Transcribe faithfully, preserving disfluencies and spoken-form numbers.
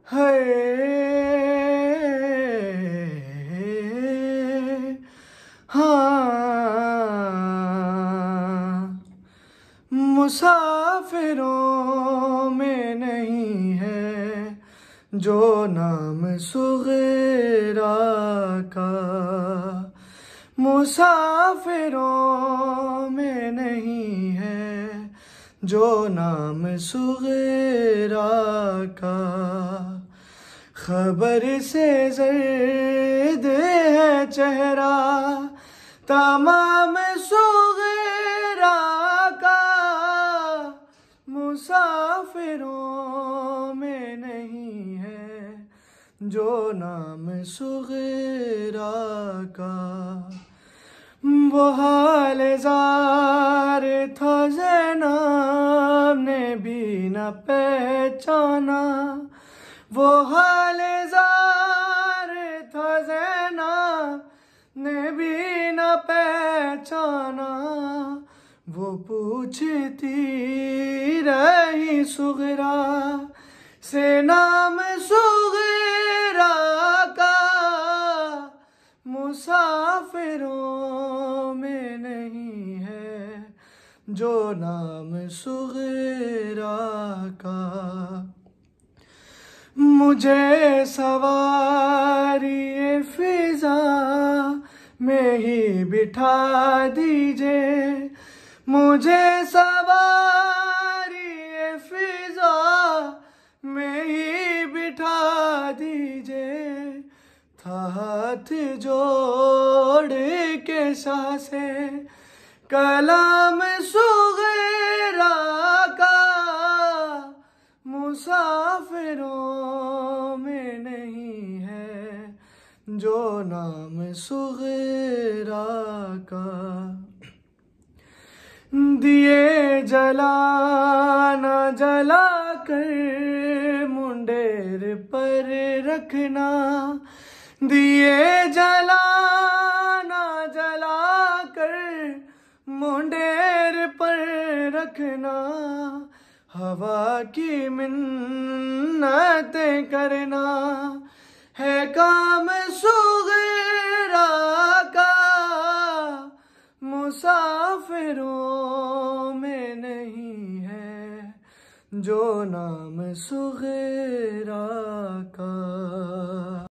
ہے ہاں مسافروں میں نہیں ہے جو نام صغیرہ کا، مسافروں میں نہیں ہے جو نام صغیرہ کا، خبر سے زرد ہے چہرہ تمام صغیرہ کا، مسافروں میں نہیں ہے جو نام صغیرہ کا، وہ حال زار تھا زینب نے بھی نہ پہچانا، وہ حال زار تھا زینب نے بھی نہ پہچانا، وہ پوچھتی رہی صغرا سے نام صغیرہ کا، مسافروں میں نہیں ہے جو نام صغیرہ کا، مجھے سواری فضا میں ہی بٹھا دیجئے، مجھے سواری فضا میں ہی بٹھا دیجئے، تھا ہاتھ جوڑ کے شاہ سے کلام صغیرہ کا، مسافروں میں نہیں ہے جو نام صغیرہ کا، دیے جلا نہ جلا کر منڈیر پر رکھنا، دیے جلا نہ جلا کر منڈیر پر رکھنا، ہوا کی منتیں کرنا ہے کام صغیرہ کا، مسافروں میں نہیں ہے جو نام صغیرہ